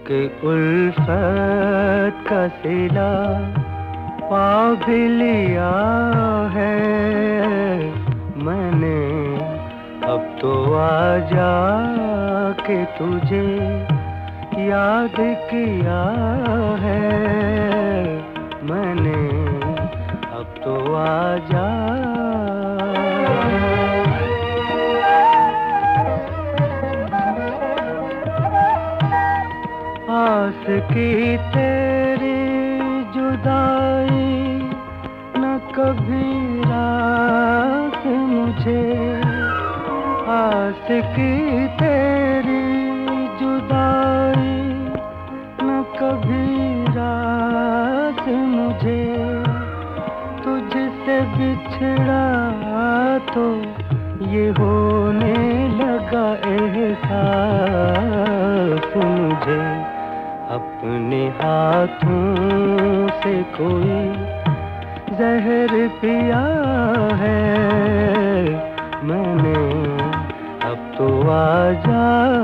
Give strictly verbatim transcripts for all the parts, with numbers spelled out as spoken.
कि उल्फत का सिला पा भी लिया है मैंने। अब तो आजा के तुझे याद किया है मैंने। अब तो आजा। आस की तेरी जुदाई न कभी रास मुझे। आस की तेरी जुदाई न कभी रास मुझे। तुझसे बिछड़ा तो ये होने लगा एहसास मुझे। अपने हाथों से कोई जहर पिया है मैंने। अब तो आजा।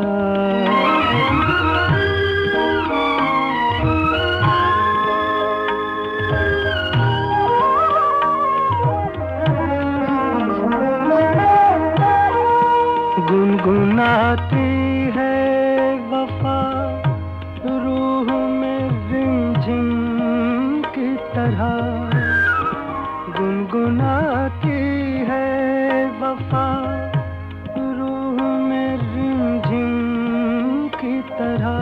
गुनगुनाती है वफा रूह में रिमझिम की तरह। गुनगुनाती है वफा रूह में रिमझिम की तरह।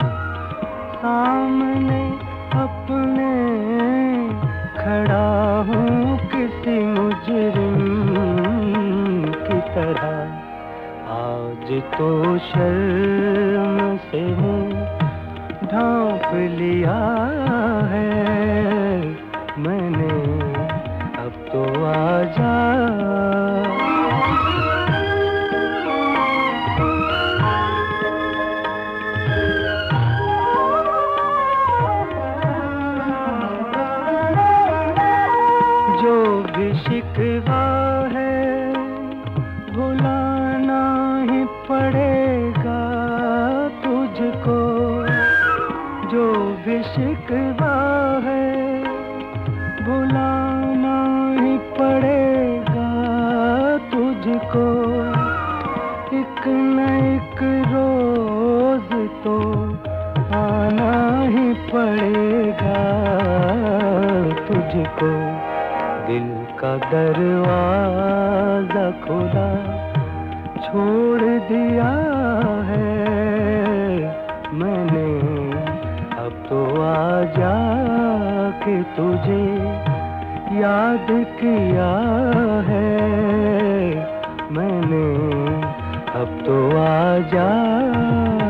सामने अपने खड़ा हूँ किसी मुजरिम की तरह। आज तो शर्म से मुँह ढाँप लिया है मैंने। अब तो आजा। जो भी शिकवा है भुलाना ही पड़ेगा तुझको। जो भी शिकवा है भुलाना ही पड़ेगा तुझको। एक न एक रोज तो आना ही पड़ेगा तुझको। दिल का दरवाजा खुला छोड़ दिया है मैंने। अब तो आजा के तुझे याद किया है मैंने। अब तो आजा।